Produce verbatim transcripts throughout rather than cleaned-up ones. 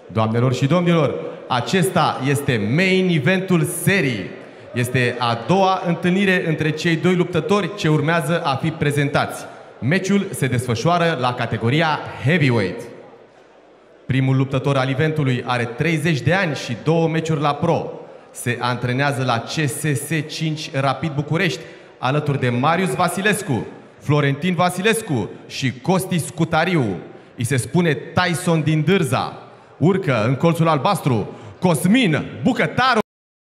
Doamnelor și domnilor, acesta este main eventul serii. Este a doua întâlnire între cei doi luptători ce urmează a fi prezentați. Meciul se desfășoară la categoria heavyweight. Primul luptător al eventului are treizeci de ani și două meciuri la pro. Se antrenează la C S S cinci Rapid București, alături de Marius Vasilescu, Florentin Vasilescu și Costi Scutariu. Îi se spune Tyson din Dârza. Urcă în colțul albastru Cosmin Bucătaru.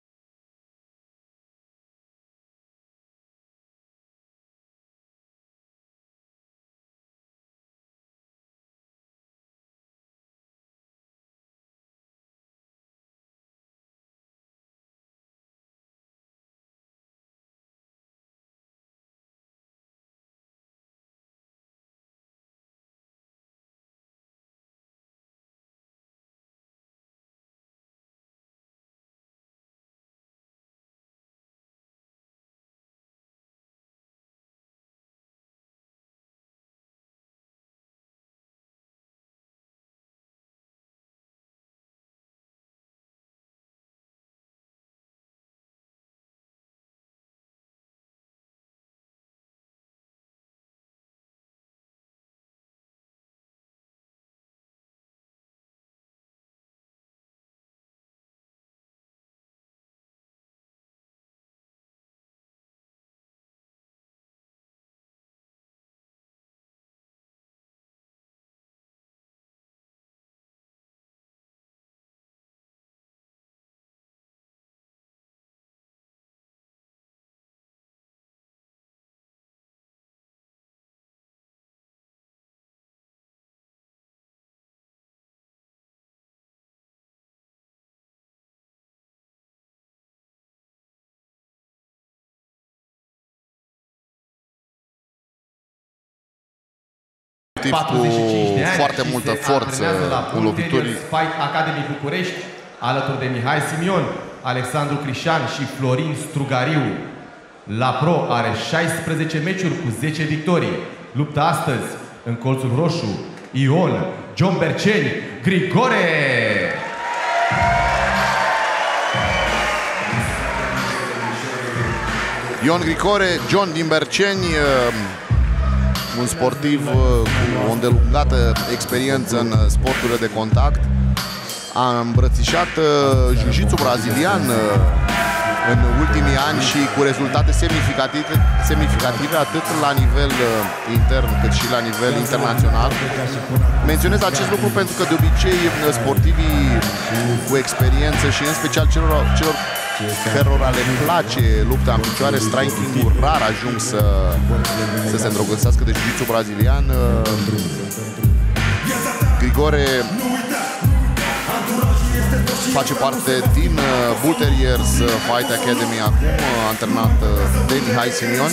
Cu foarte multă forță în lovituri. Fight Academy București, alături de Mihai Simion, Alexandru Crișan și Florin Strugariu. La pro are șaisprezece meciuri cu zece victorii. Luptă astăzi în colțul roșu Ion John Berceni Grigore. Ion Grigore, John din Berceni, un sportiv cu o îndelungată experiență în sporturile de contact. A îmbrățișat jiu-jitsu brazilian în ultimii ani și cu rezultate semnificative, semnificative atât la nivel intern cât și la nivel internațional. Menționez acest lucru pentru că de obicei sportivii cu experiență și în special celor, celor cărora le place lupta în picioare, striking-ul, rar ajung să, să se îndrăgostească de jiu-jitsu brazilian. Grigore face parte din Bull Terriers Fight Academy acum, antrenat de Mihai Simion.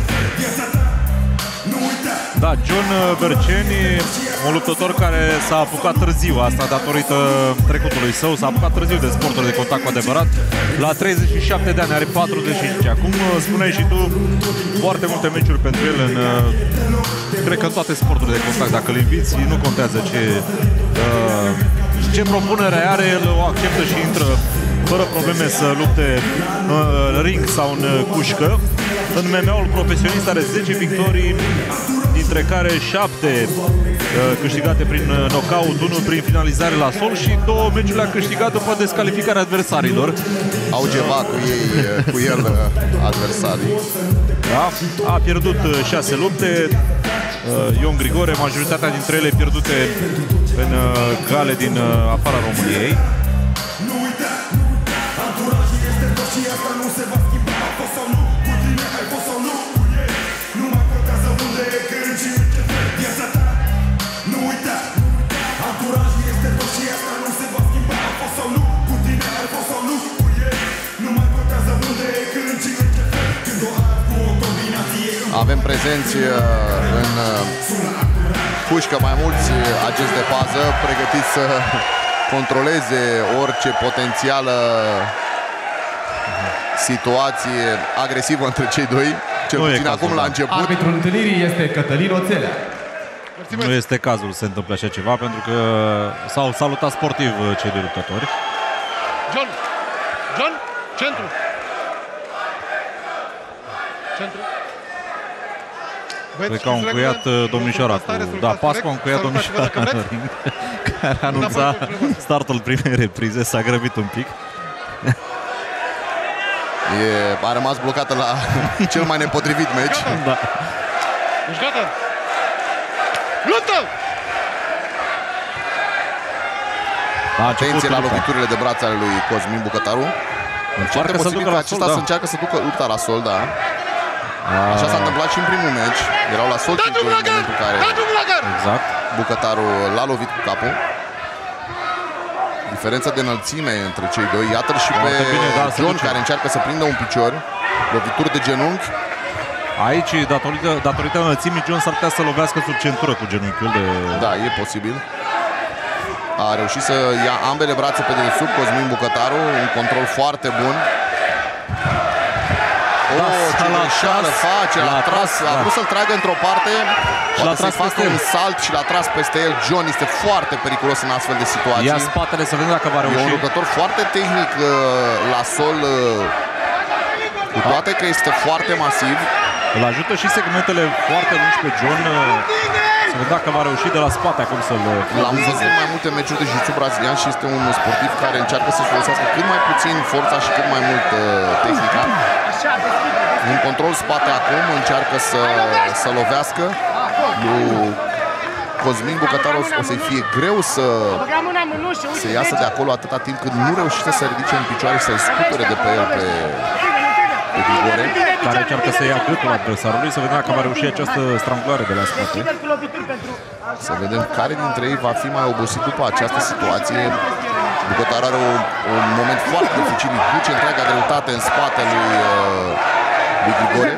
Da, John Berceni, un luptător care s-a apucat târziu, asta datorită trecutului său, s-a apucat târziu de sporturi de contact cu adevărat. La treizeci și șapte de ani, are patruzeci și cinci. Acum spuneai și tu, foarte multe meciuri pentru el în, cred că în toate sporturile de contact. Dacă îl inviți, nu contează ce, ce propunere are, el o acceptă și intră fără probleme să lupte în ring sau în cușcă. În M M A-ul profesionist are zece victorii, dintre care șapte uh, câștigate prin knockout, unul prin finalizare la sol și două meciuri le-a câștigat după descalificarea adversarilor. Au ceva cu ei, cu el adversarii. Da? A pierdut șase lupte. Uh, Ion Grigore, majoritatea dintre ele pierdute în uh, gale din uh, afara României. Avem prezenți în pușcă mai mulți agenți de fază pregătiți să controleze orice potențială situație agresivă între cei doi. Cel puțin acum la început. Arbitrul întâlnirii este Cătălin Oțelea. Nu este cazul să se întâmple așa ceva, pentru că s-au salutat sportiv cei doi luptători. John! John! Centru! Centru! Cred că au încuiat domnișoara cu... Da, Pascu a încuiat domnișoara în ring, care anunța startul primei reprize, s-a grăbit un pic. E, a rămas blocată la cel mai nepotrivit meci. Da. Ești gata? Luptă! Atenție la loviturile de braț ale lui Cosmin Bucătaru. Încearcă să ducă la sol, acesta da. să încearcă să ducă lupta la sol, da. Așa s-a întâmplat și în primul meci. Erau la sol în momentul care Exact. Bucătaru l-a lovit cu capul. Diferența de înălțime între cei doi. Iată-l și pe bine, da, John, care încearcă să prindă un picior. Lovituri de genunchi. Aici, datorită, datorită înălțimii, John s-ar putea să lovească sub centură cu genunchiul de... Da, e posibil. A reușit să ia ambele brațe pe dedesubt Cosmin Bucătaru. Un control foarte bun. Da, Oh, ce greșeală face, l-a tras, a da. vrut să-l tragă într-o parte, poate să-i facă un salt și l-a tras peste el. John este foarte periculos în astfel de situații. Ia spatele să vedem dacă va reuși. E un luptător foarte tehnic uh, la sol, uh, cu toate că este foarte masiv. Îl ajută și segmentele foarte lungi pe John. uh, Să vedem dacă va reuși de la spate acum să-l... L-am văzut în mai multe meciuri de jiu-jitsu brazilian și este un sportiv care încearcă să-și folosească cât mai puțin forța și cât mai mult uh, tehnica. În control spate acum, încearcă să, să lovească. Lui Cosmin Bucătaru o să-i fie greu să, să iasă de acolo atâta timp cât nu reușește să ridice în picioare și să-l scuture de pe el pe, pe Grigore. Care încearcă să ia gâtul adversarului, să vedem dacă va reuși această strangulare de la spate. Să vedem care dintre ei va fi mai obosit după această situație. Bucătaru are un, un moment foarte dificil, îi duce întreaga greutate în spatele lui, uh, lui Grigore.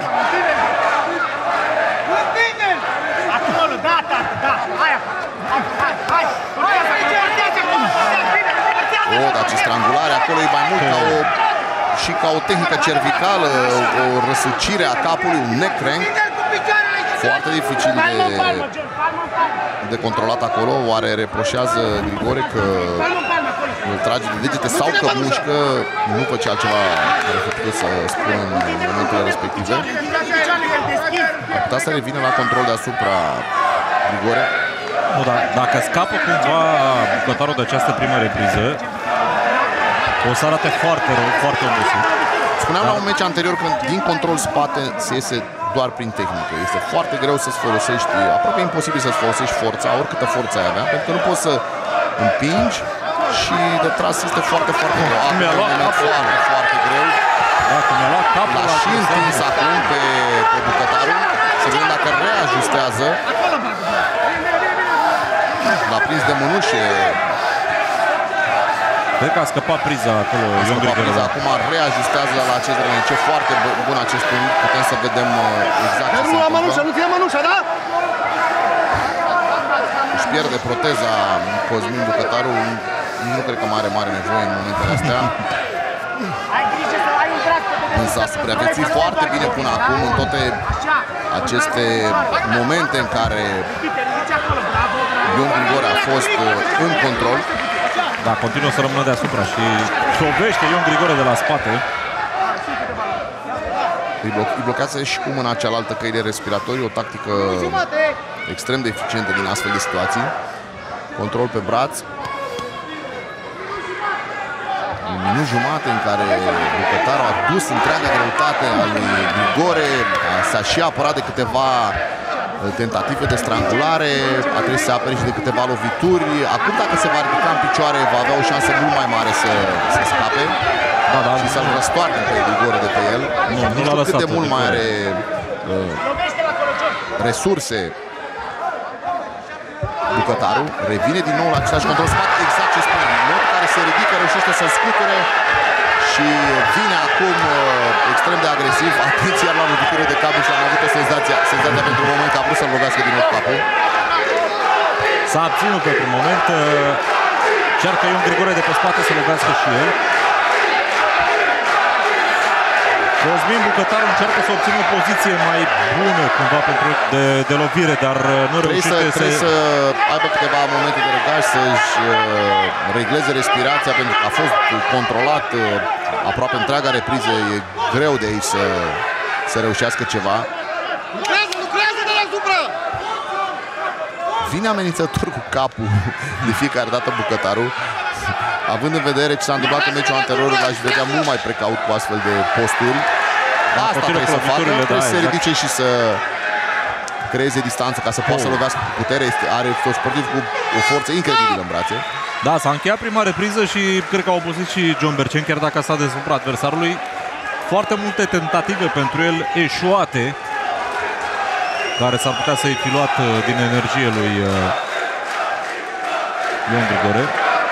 Oh, dar ce strangulare acolo, e mai mult ca o, și ca o tehnică cervicală, o, o răsucire a capului, un neck crank. Foarte dificil de, de controlat acolo. Oare reproșează Grigore că îl trage de degete sau că mușcă? Nu făcea altceva care a făcut să spună în momentele respective. Ar putea să revină la control deasupra Grigore. Nu, dar dacă scapă cumva Bucătarul de această primă repriză, o să arate foarte rău, foarte obosit. Spuneam dar... la un meci anterior că din control spate se iese doar prin tehnică. Este foarte greu să-ți folosești, aproape imposibil să-ți folosești forța, oricâtă forță ai avea, pentru că nu poți să împingi și de tras este foarte, foarte greu. Acum mi-a luat capul. Foarte, foarte greu. Dacă mi-a luat capul, l-a și întins acum pe, pe Bucătaru. Să vedem dacă reajustează. L-a prins de mânușe. Cred că a scăpat priza acolo. A scăpat priza. Acum reajustează la acest rând. Ce foarte bun acest punct. Putem să vedem exact ce se întâmplă. Mănușa, nu fie mănușa, da? Își pierde proteza Cosmin Bucătaru. Nu cred că mai are mare nevoie în momentele astea. Însă a supraviețuit foarte bine până acum în toate aceste momente în care Ion Grigore a fost în control. Da, continuă să rămână deasupra și lovește Ion Grigore de la spate. Îi, blo îi blochează și cu mâna cealaltă căile respiratorii, o tactică extrem de eficientă din astfel de situații. Control pe braț. Un minut jumate în care Bucătaru a dus întreaga greutate a lui Grigore, s-a și apărat de câteva tentative de strangulare, a trebuit să se apere și de câteva lovituri. Acum dacă se va ridica în picioare va avea o șansă mult mai mare să, să scape, da, da, și să-l răstoarne pe Grigore de pe el. Nu, nu știu cât de mult mai are uh, resurse Bucătaru. Revine din nou la același control spate, exact ce spune. În mod care se ridică, reușește să-l scuture și vine acum uh, extrem de agresiv. Atenție la lovitură de cap și am avut o senzație, senzația pentru un moment că a vrut să-l lovească din nou capul. S-a abținut pentru moment. Încearcă Ion Grigore de pe spate să lovească și el. Cosmin Bucătaru încearcă să obțină o poziție mai bună cumva pentru de, de lovire, dar nu trebuie reușește să, să... Trebuie să aibă câteva momente de răgaj, să-și uh, regleze respirația, pentru că a fost controlat uh, aproape întreaga repriză. E greu de aici să, să reușească ceva. Lucrează, lucrează de deasupra! Vine amenințător cu capul de fiecare dată Bucătaru. Având în vedere ce s-a întâmplat în meciul anterior, l-aș vedea mult mai precaut cu astfel de posturi. Asta trebuie să facă, trebuie da, să se exact. ridice și să creeze distanță ca să poată să lovească cu putere. Este, are un sportiv cu o forță incredibilă în brațe. Da, s-a încheiat prima repriză și cred că a obosit și John Bercen, chiar dacă a stat deasupra adversarului. Foarte multe tentative pentru el eșuate, care s-ar putea să-i fi luat din energie lui Ion Grigore.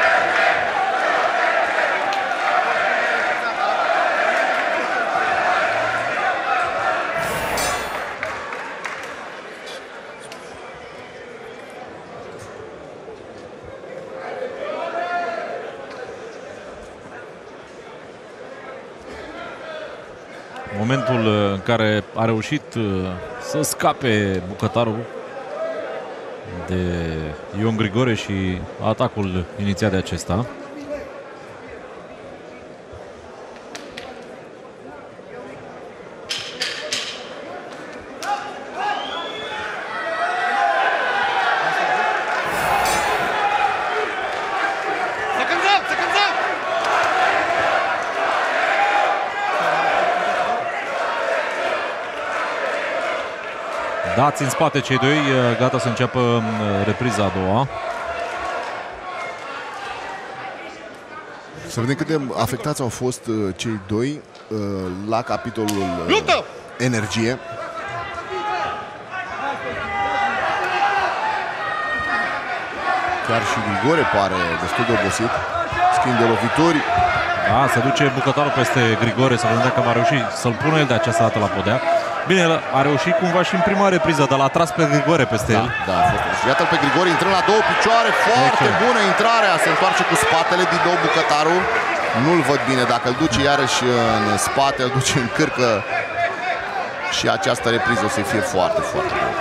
Momentul în care a reușit să scape Bucătaru de Ion Grigore și atacul inițiat de acesta. Dați în spate cei doi, gata să înceapă repriza a doua. Să vedem cât de afectați au fost cei doi la capitolul Luptă! energie. Chiar și Grigore pare destul de obosit. Schimb de lovituri. Da, se duce Bucătaru peste Grigore, să vedem dacă va reuși să-l pună el de această dată la podea. Bine, el a reușit cumva și în prima repriză, dar l-a tras pe Grigore peste da, el. Da, a fost. Iată-l pe Grigore intrând la două picioare. Foarte Ece. bună intrarea. Se întoarce cu spatele din două Bucătaru. Nu-l văd bine. Dacă îl duce iarăși în spate, îl duce în cârcă. Și această repriză o să fie foarte, foarte bună.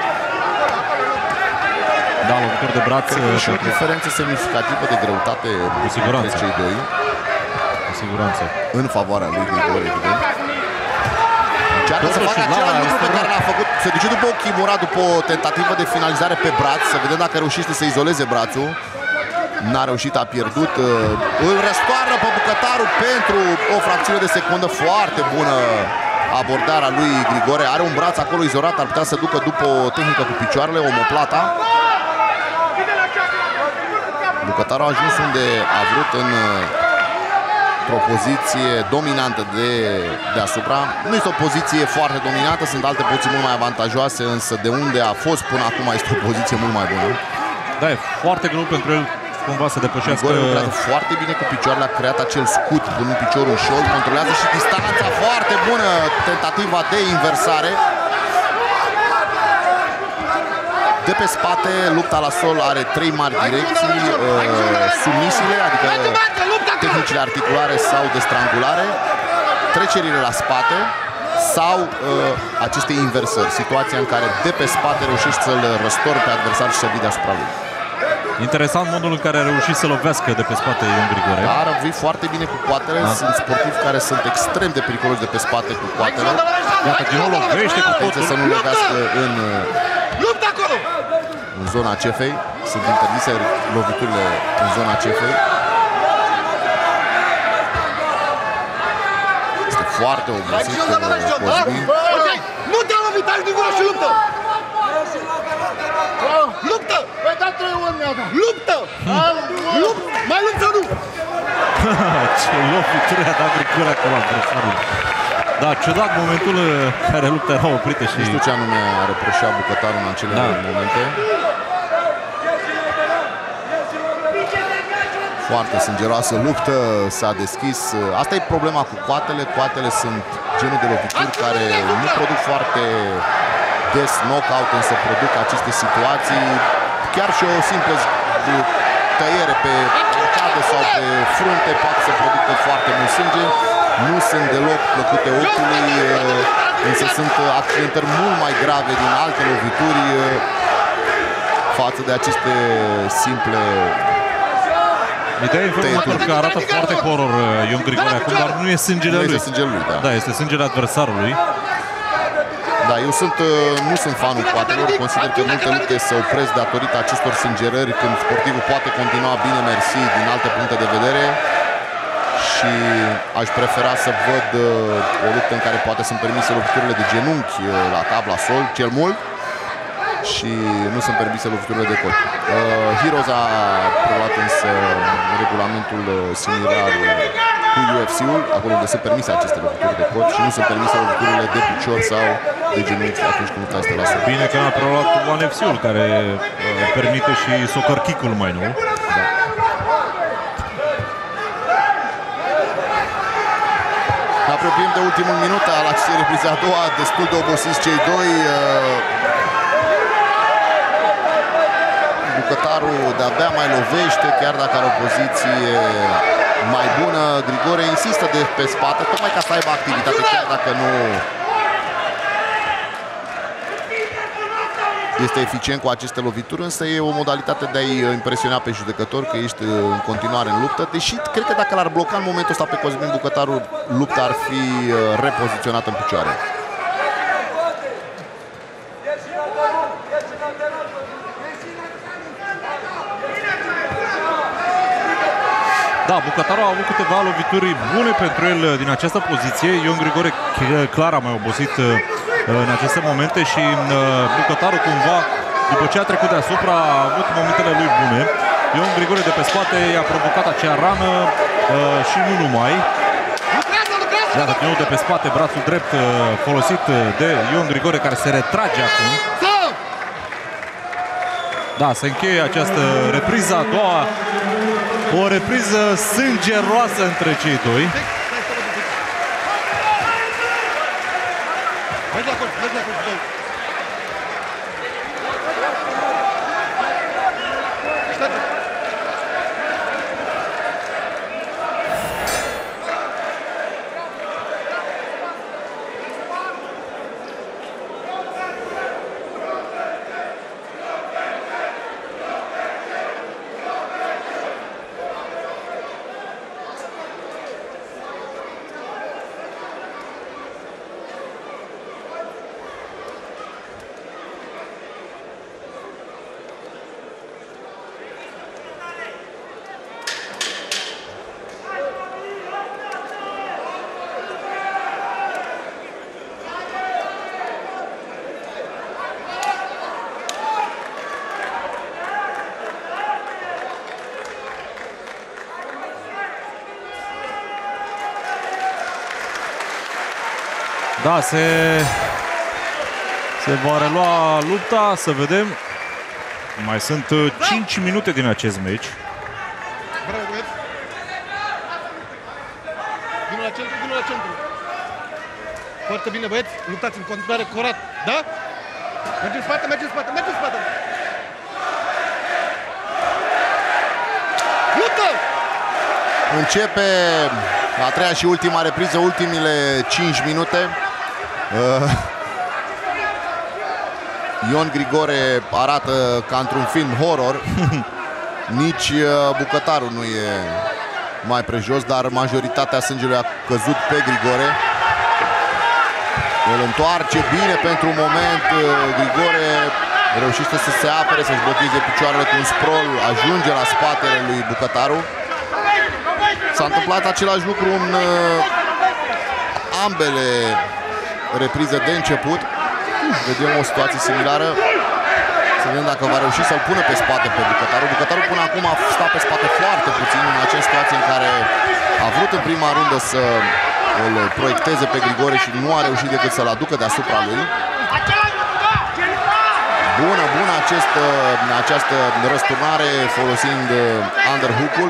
Da, lovitor de braț. Cred că și o diferență semnificativă de greutate cu siguranță între cei doi. Cu siguranță. În favoarea lui Grigore, evident. Încearcă să facă același lucru pe care l-a făcut. Se duce după o chimura, după o tentativă de finalizare pe braț. Să vedem dacă reușește să izoleze brațul. N-a reușit, a pierdut. Îl răstoarnă pe Bucătaru pentru o fracțiune de secundă. Foarte bună abordarea lui Grigore. Are un braț acolo izolat, ar putea să ducă după o tehnică cu picioarele, omoplata. Bucătaru a ajuns unde a vrut, în o poziție dominantă de deasupra. Nu este o poziție foarte dominantă, sunt alte poziții mult mai avantajoase, însă de unde a fost până acum este o poziție mult mai bună. Da, e foarte greu pentru el cumva să depășească. Grigore lucrează foarte bine cu picioarele, a creat acel scut punând piciorul în șold, controlează și distanța foarte bună, tentativa de inversare. De pe spate, lupta la sol are trei mari direcții, uh, submisiile, adică tehnicile articulare sau de strangulare, trecerile la spate sau uh, aceste inversări, situația în care de pe spate reușești să-l răstori pe adversar și să vii deasupra lui. Interesant modul în care a reușit să lovească de pe spate Ion Grigore. Dar vii foarte bine cu coatele, da. Sunt sportivi care sunt extrem de periculoși de pe spate cu coatele. Iată, din nou lovește cu totul. Să nu lovească în, Luptă acolo! în zona cefei. Sunt interzise loviturile în zona cefei. Este foarte obosit Cosmin. Nu te-a lovit, ai din gură și luptă! Luptă! Luptă! Luptă! Mai luptă sau nu? Ce lovitură a dat Grigore acolo adversarul. Da, ciudat momentul în care lupta era oprită și... Nu știu ce anume a reproșat Bucătaru în acele da. momente. Foarte sângeroasă luptă, s-a deschis. Asta e problema cu coatele. Coatele sunt genul de lovituri care nu produc foarte des knockout, însă produc aceste situații. Chiar și o simplă tăiere pe arcadă sau pe frunte poate să producă foarte mult sânge. nu sunt deloc plăcute ochiului, însă sunt accidentări mult mai grave din alte lovituri față de aceste simple. Ideea e în că arată foarte horror Ion Grigore acum, dar nu e sângele lui. Sângele lui, da. Da, este sângele adversarului. Da, eu sunt, nu sunt fanul patelor, consider că multe lupte se opresc datorită acestor sângerări când sportivul poate continua bine mersi din alte puncte de vedere și aș prefera să văd o luptă în care poate sunt permise loviturile de genunchi la cap, la sol, cel mult, și nu sunt permise loviturile de cot. Uh, Heroes a preluat însă regulamentul similar cu U F C-ul, acolo unde sunt permise aceste lovituri de cot și nu sunt permise loviturile de picior sau de genunchi atunci când lupta este la sol. Bine că a preluat One F C-ul, care uh, permite și soccer kick-ul mai nou. Da. Ne apropiem de ultimul minut al acestei reprize a doua, destul de obosiți cei doi. Bucătarul de-abia mai lovește, chiar dacă are o poziție mai bună. Grigore insistă de pe spate, tocmai ca să aibă activitate, chiar dacă nu este eficient cu aceste lovituri, însă e o modalitate de a-i impresiona pe judecător că ești în continuare în luptă, deși cred că dacă l-ar bloca în momentul ăsta pe Cosmin Bucătaru, lupta ar fi repoziționată în picioare. Da, Bucătaru a avut câteva lovituri bune pentru el din această poziție. Ion Grigore clar a mai obosit în aceste momente și Bucătaru cumva, după ce a trecut deasupra, a avut momentele lui bune. Ion Grigore de pe spate i-a provocat acea rană și nu numai. Iată, din nou de pe spate, brațul drept folosit de Ion Grigore, care se retrage acum. Da, se încheie această repriză a doua. O repriză sângeroasă între cei doi. Da, se, se va relua lupta, să vedem. Mai sunt cinci minute din acest meci. Bravo, băieți! Vină la centru, vină la centru! Foarte bine, băieți! Luptați în continuare curat, da? Mergi în spate, mergi în spate, mergi în spate! Luptă! Începe a treia și ultima repriză, ultimile cinci minute. Uh, Ion Grigore arată ca într-un film horror. Nici uh, Bucătarul nu e mai prejos, dar majoritatea sângelui a căzut pe Grigore. Îl întoarce bine pentru un moment. uh, Grigore reușește să se apere, să-și blocheze picioarele cu un sprawl, ajunge la spatele lui Bucătaru. S-a întâmplat același lucru în uh, ambele reprize de început. Vedem o situație similară. Să vedem dacă va reuși să-l pună pe spate pe Bucătaru. Bucătaru până acum a stat pe spate foarte puțin în acea situație în care a vrut în prima rundă să îl proiecteze pe Grigore și nu a reușit decât să-l aducă deasupra lui. Bună, bună acest, această răsturnare folosind underhook-ul.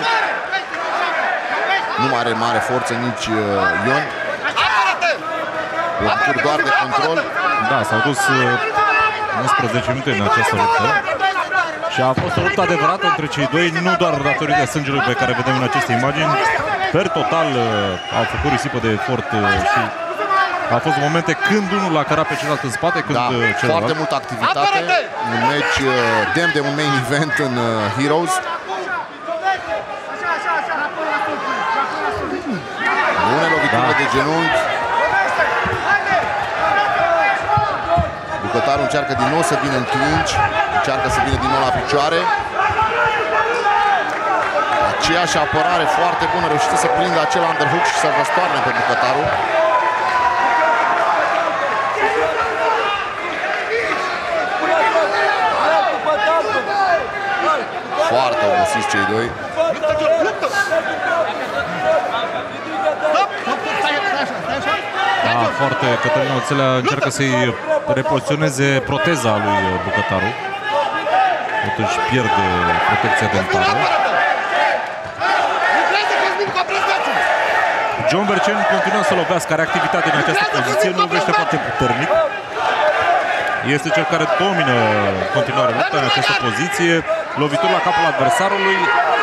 Nu are mare forță nici Ion. Lovituri doar de control. Da, s-au dus unsprezece minute în această luptă. Și a fost o luptă adevărată între cei doi, nu doar datorită sângelui pe care vedem în aceste imagini, Per total au făcut risipă de efort și au fost momente când unul l-a cărat pe celălalt în spate, când da, celălalt. Foarte multă activitate, un meci demn de un main event în Heroes. Bune lovitură da. de genunchi. Bucătarul încearcă din nou să vină în clinch, încearcă să vină din nou la picioare. Aceeași apărare foarte bună, reușește să prindă acel underhook și să răstoarne pe Bucătarul. Foarte obosiți cei doi. Da, foarte. Cătălin Oțelea încearcă să-i repoziționeze proteza lui Bucătaru. Totuși pierde protecția dentară. John Berceni continuă să lovească, are activitate în această poziție, nu lovește foarte puternic. Este cel care domină în continuare lupta în această poziție. Lovituri la capul adversarului.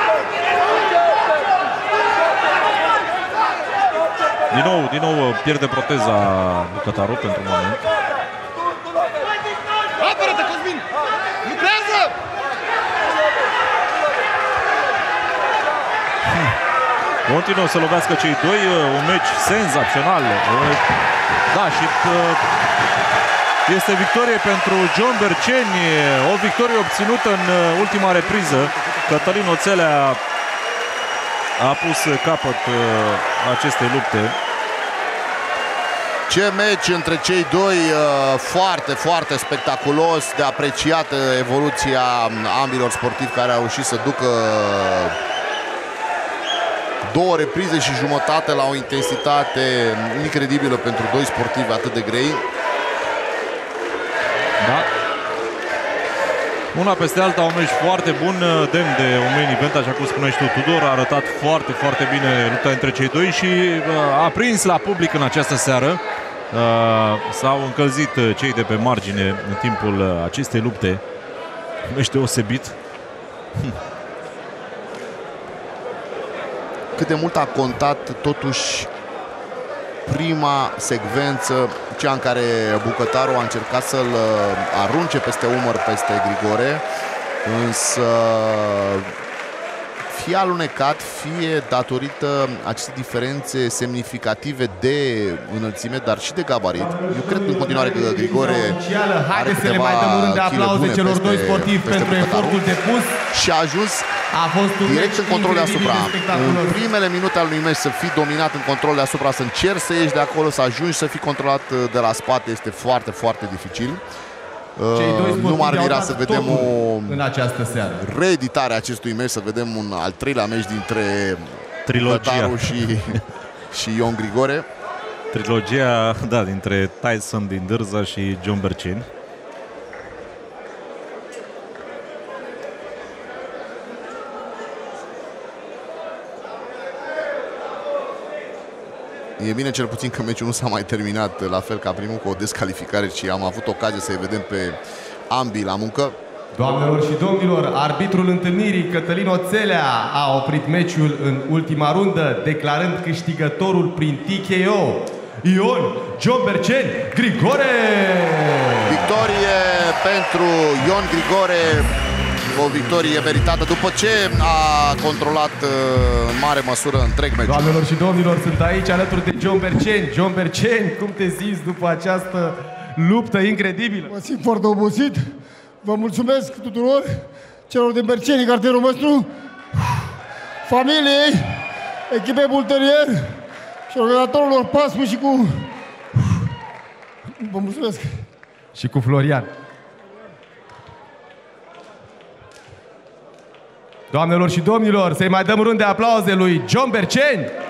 Din nou, din nou pierde proteza Bucătaru pentru moment. Apără-te, Cosmin! Lucrează! Continuă să lovească cei doi. Un meci senzațional. Da, și este victorie pentru John Berceni. O victorie obținută în ultima repriză. Cătălin Oțelea a pus capăt acestei lupte. Ce meci între cei doi, foarte, foarte spectaculos, de apreciată evoluția ambilor sportivi care au reușit să ducă două reprize și jumătate la o intensitate incredibilă pentru doi sportivi atât de grei. Da. Una peste alta, un meci foarte bun, demn de un main event, așa cum spuneai tu, Tudor. A arătat foarte, foarte bine lupta între cei doi și a prins la public în această seară. S-au încălzit cei de pe margine în timpul acestei lupte. Un meci deosebit. Cât de mult a contat totuși prima secvență, cea în care Bucătarul a încercat să-l arunce peste umăr peste Grigore, însă fie alunecat, fie datorită acestei diferențe semnificative de înălțime, dar și de gabarit. Eu cred în continuare că Grigore Haideți să le mai dăm un rând de aplauze celor doi sportivi pentru efortul depus. Și a ajuns a fost un direct în control deasupra. În primele minute al lui meci să fii dominat în control deasupra, să încerci să ieși de acolo, să ajungi să fii controlat de la spate, este foarte, foarte dificil. Nu m-ar mira să vedem o în această seară reeditare a acestui meci, să vedem un al treilea meci dintre Trilogia și, și Ion Grigore. Trilogia, da, dintre Tyson din Dârza și John Berceni. E bine cel puțin că meciul nu s-a mai terminat la fel ca primul cu o descalificare, ci am avut ocazia să-i vedem pe ambii la muncă. Doamnelor și domnilor, arbitrul întâlnirii, Cătălin Oțelea, a oprit meciul în ultima rundă, declarând câștigătorul prin T K O Ion John Berceni Grigore. Victorie pentru Ion Grigore, o victorie meritată după ce a controlat în mare măsură întreg meciul. Doamnelor și domnilor, sunt aici alături de John Berceni. John Berceni, cum te simți după această luptă incredibilă? Mă simt foarte obosit. Vă mulțumesc tuturor celor de Berceni, cartierul nostru, familiei, echipei Bulterier și organizatorilor Pasmu și cu... Vă mulțumesc. Și cu Florian. Doamnelor și domnilor, să-i mai dăm un rând de aplauze lui John Berceni.